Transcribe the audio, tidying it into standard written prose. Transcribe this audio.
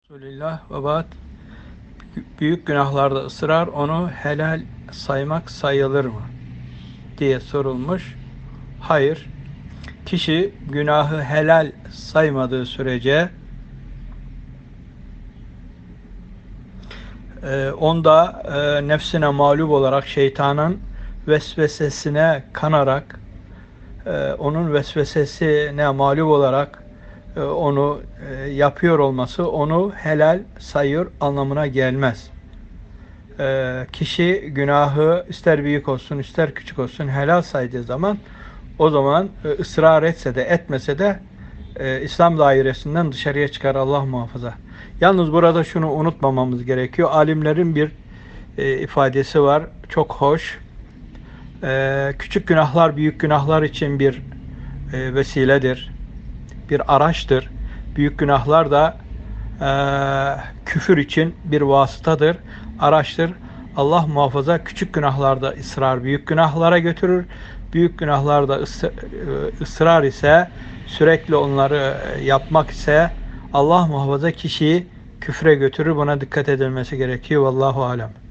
Resulullah ve ba'd. Büyük günahlarda ısrar onu helal saymak sayılır mı diye sorulmuş. Hayır. Kişi günahı helal saymadığı sürece onda nefsine mağlup olarak şeytanın vesvesesine kanarak onun vesvesesine mağlup olarak onu yapıyor olması onu helal sayıyor anlamına gelmez. Kişi günahı ister büyük olsun ister küçük olsun helal saydığı zaman o zaman ısrar etse de etmese de İslam dairesinden dışarıya çıkar, Allah muhafaza. Yalnız burada şunu unutmamamız gerekiyor. Alimlerin bir ifadesi var. Çok hoş. Küçük günahlar büyük günahlar için bir vesiledir. Bir araçtır. Büyük günahlar da küfür için bir vasıtadır, araçtır. Allah muhafaza, küçük günahlarda ısrar büyük günahlara götürür. Büyük günahlarda ısrar ise, sürekli onları yapmak ise Allah muhafaza kişiyi küfre götürür. Buna dikkat edilmesi gerekiyor. Vallahu alem.